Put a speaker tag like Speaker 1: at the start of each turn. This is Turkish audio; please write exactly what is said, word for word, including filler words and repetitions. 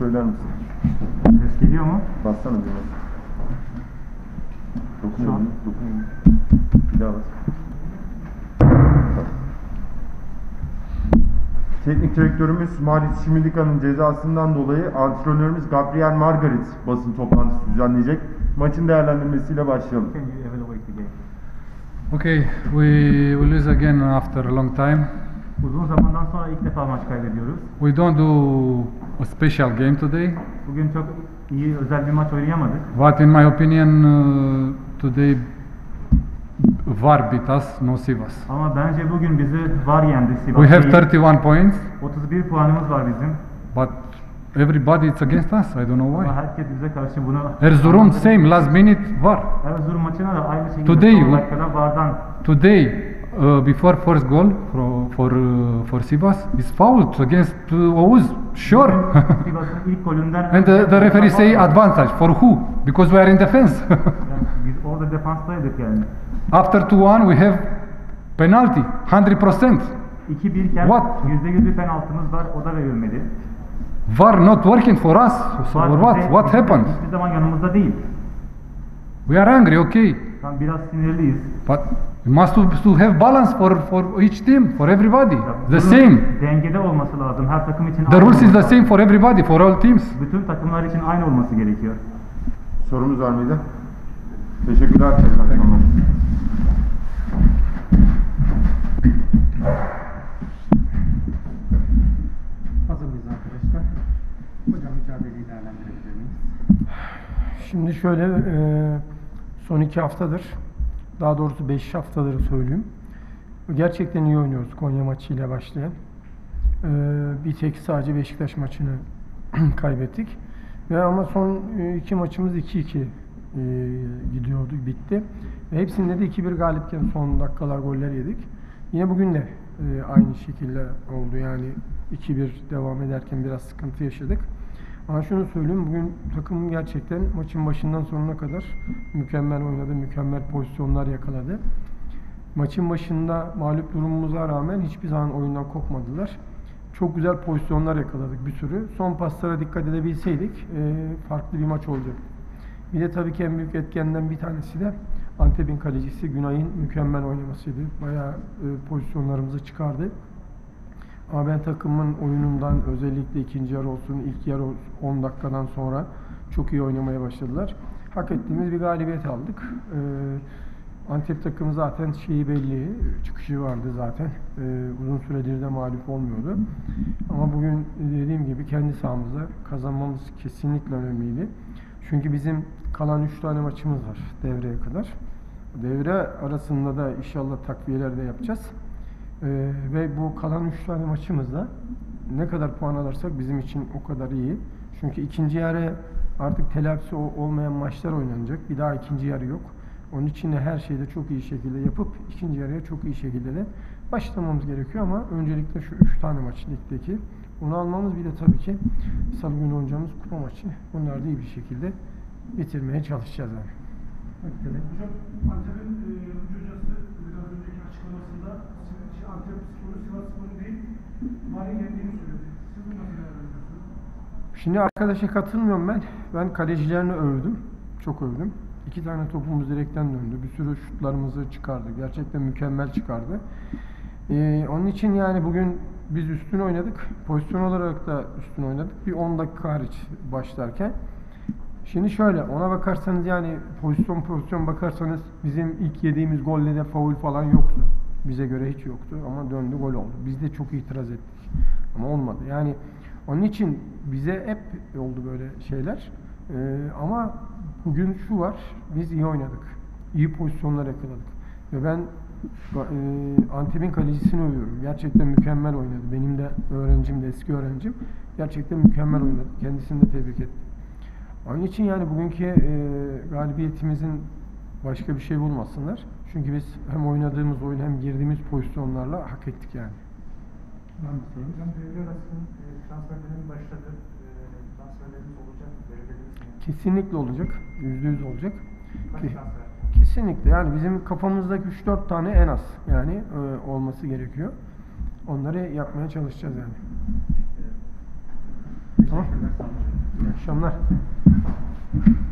Speaker 1: söyler misin?
Speaker 2: Ses geliyor mu?
Speaker 1: Bassana bir bas. Dokunuyor mu? Dokunuyor mu? Bir daha bas. Bas. Teknik direktörümüz Maris Şimilika'nın cezasından dolayı antrenörümüz Gabriel Margarit basın toplantısı düzenleyecek. Maçın değerlendirmesiyle başlayalım.
Speaker 2: Can you evaluate the game?
Speaker 3: Okay, we we lose again after a long time.
Speaker 2: Uzun zamandan sonra ilk defa maç kaybediyoruz.
Speaker 3: We don't do a special game today,
Speaker 2: Bugün çok iyi özel bir maç oynayamadık.
Speaker 3: but in my opinion, uh, today V A R beat us, no Sivas.
Speaker 2: Ama bence bugün bizi var yendi Sivas.
Speaker 3: We have
Speaker 2: değil.
Speaker 3: thirty-one points,
Speaker 2: otuz bir puanımız var bizim.
Speaker 3: but everybody is against us. I don't know
Speaker 2: Ama
Speaker 3: why.
Speaker 2: herkes bize karşı bunu...
Speaker 3: Erzurum same last minute V A R.
Speaker 2: Erzurum maçına da aynı şekilde
Speaker 3: Today
Speaker 2: son
Speaker 3: you-
Speaker 2: dakikada vardan
Speaker 3: Today, uh, before first goal for for uh, for Sivas is fouled against uh, Oğuz. Sure.
Speaker 2: Sivas'ın ilk golünden...
Speaker 3: And the, the referee say advantage for who? Because we are in defense.
Speaker 2: Yani biz orada defanstaydık yani.
Speaker 3: After two one we have penalty, one hundred percent.
Speaker 2: iki bir iken
Speaker 3: What?
Speaker 2: yüzde yüz bir penaltımız var, o da verilmedi.
Speaker 3: V A R not working for us. So
Speaker 2: Var
Speaker 3: or what?
Speaker 2: bize-
Speaker 3: What
Speaker 2: bize
Speaker 3: happened?
Speaker 2: Hiçbir zaman yanımızda değil.
Speaker 3: We are angry, okay,
Speaker 2: Tam biraz sinirliyiz.
Speaker 3: but we must to, to have balance for for each team, for everybody. The
Speaker 2: Bunun
Speaker 3: same.
Speaker 2: Dengede olması lazım. Her takım için
Speaker 3: The
Speaker 2: aynı
Speaker 3: rules is the
Speaker 2: olması
Speaker 3: same
Speaker 2: lazım.
Speaker 3: for everybody, for all teams.
Speaker 2: Bütün takımlar için aynı olması gerekiyor.
Speaker 1: Sorumuz var mıydı? Teşekkürler. İyi akşamlar.
Speaker 2: Hazır mıyız arkadaşlar? Hocam mücadeleyi değerlendirebilir miyiz?
Speaker 4: Şimdi şöyle e, son iki haftadır, daha doğrusu beş haftadır söyleyeyim. Gerçekten iyi oynuyoruz Konya maçıyla başlayan. E, bir tek sadece Beşiktaş maçını kaybettik. Ve ama son e, iki maçımız iki iki e, gidiyordu, bitti. Ve hepsinde de iki bir galipken son dakikalar goller yedik. Yine bugün de e, aynı şekilde oldu. Yani iki bir devam ederken biraz sıkıntı yaşadık. Ama şunu söyleyeyim, bugün takım gerçekten maçın başından sonuna kadar mükemmel oynadı, mükemmel pozisyonlar yakaladı. Maçın başında mağlup durumumuza rağmen hiçbir zaman oyundan kopmadılar. Çok güzel pozisyonlar yakaladık bir sürü. Son paslara dikkat edebilseydik e, farklı bir maç olacaktı. Bir de tabii ki en büyük etkenden bir tanesi de Antep'in kalecisi Günay'ın mükemmel oynamasıydı. Bayağı e, pozisyonlarımızı çıkardı. Ama ben takımın oyunundan, özellikle ikinci yarı olsun, ilk yarı on dakikadan sonra çok iyi oynamaya başladılar. Hak ettiğimiz bir galibiyet aldık. Ee, Antep takımı zaten şeyi belli, çıkışı vardı zaten. Ee, uzun süredir de mağlup olmuyordu. Ama bugün dediğim gibi kendi sahamızda kazanmamız kesinlikle önemliydi. Çünkü bizim kalan üç tane maçımız var devreye kadar. Devre arasında da inşallah takviyeler de yapacağız. Ee, ve bu kalan üç tane maçımızda ne kadar puan alırsak bizim için o kadar iyi. Çünkü ikinci yarı artık telafisi olmayan maçlar oynanacak. Bir daha ikinci yarı yok. Onun için de her şeyi de çok iyi şekilde yapıp ikinci yarıya çok iyi şekilde de başlamamız gerekiyor ama öncelikle şu üç tane maç ligdeki onu almamız, bir de tabii ki Salı günü oynayacağımız kupa maçı. Bunları da iyi bir şekilde bitirmeye çalışacağız yani.
Speaker 5: Hocam, Antep'in e, hocası biraz önceki açıklamasında Antep Sporu, Sivas Sporu değil, Mali yendiğini söyledi. Siz bunu nasıl değerlendiriyorsunuz?
Speaker 4: Şimdi arkadaşa katılmıyorum ben. Ben kalecilerini övdüm. Çok övdüm. İki tane topumuz direkten döndü. Bir sürü şutlarımızı çıkardı. Gerçekten mükemmel çıkardı. Ee, onun için yani bugün biz üstün oynadık. Pozisyon olarak da üstün oynadık. Bir on dakika hariç başlarken. Şimdi şöyle, ona bakarsanız yani pozisyon pozisyon bakarsanız bizim ilk yediğimiz golle de faul falan yoktu. Bize göre hiç yoktu ama döndü, gol oldu. Biz de çok itiraz ettik ama olmadı. Yani onun için bize hep oldu böyle şeyler. Ee, ama bugün şu var, biz iyi oynadık. İyi pozisyonlar yakaladık. Ve ben e, Antep'in kalecisini övüyorum. Gerçekten mükemmel oynadı. Benim de öğrencim de, eski öğrencim. Gerçekten mükemmel oynadı. Kendisini de tebrik ettim. Onun için yani bugünkü e, galibiyetimizin başka bir şey bulmasınlar. Çünkü biz hem oynadığımız oyun hem girdiğimiz pozisyonlarla hak ettik yani.
Speaker 2: Ben bir sorayım.
Speaker 5: Hocam, devre arasının e, transferlerin başladı. E, transferlerimiz olacak. Devrelerimiz mi?
Speaker 4: Kesinlikle olacak. Yüzde yüz olacak.
Speaker 5: Kaç
Speaker 4: Ki,
Speaker 5: transfer?
Speaker 4: kesinlikle. Yani bizim kafamızdaki üç dört tane en az yani e, olması gerekiyor. Onları yapmaya çalışacağız yani. Tamam.
Speaker 2: Teşekkürler, sağ olun.
Speaker 4: İyi akşamlar.